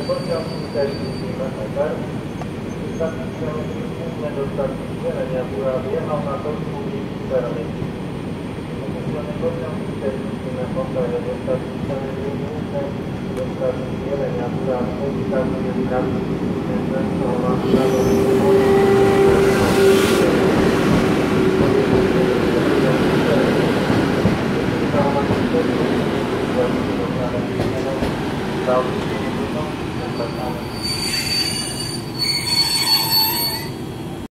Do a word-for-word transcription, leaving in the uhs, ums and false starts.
pociąg intercity Mecheker ustawiony główne do stacji Zielenia Góra wjechał na tor Czernej. Opuszczony pociąg intercity Mecheker do stacji Zielenia głównej do stacji Zielenia Góra ustawiony w stacji Częstochowa na